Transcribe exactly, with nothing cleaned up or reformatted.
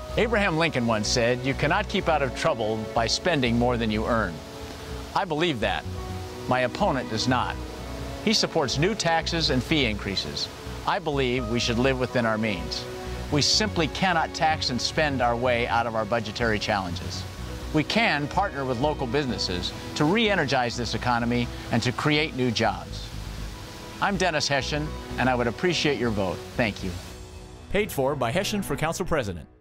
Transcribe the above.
Abraham Lincoln once said, "You cannot keep out of trouble by spending more than you earn." I believe that. My opponent does not. He supports new taxes and fee increases. I believe we should live within our means. We simply cannot tax and spend our way out of our budgetary challenges. We can partner with local businesses to re-energize this economy and to create new jobs. I'm Dennis Hession, and I would appreciate your vote. Thank you. Paid for by Hession for Council President.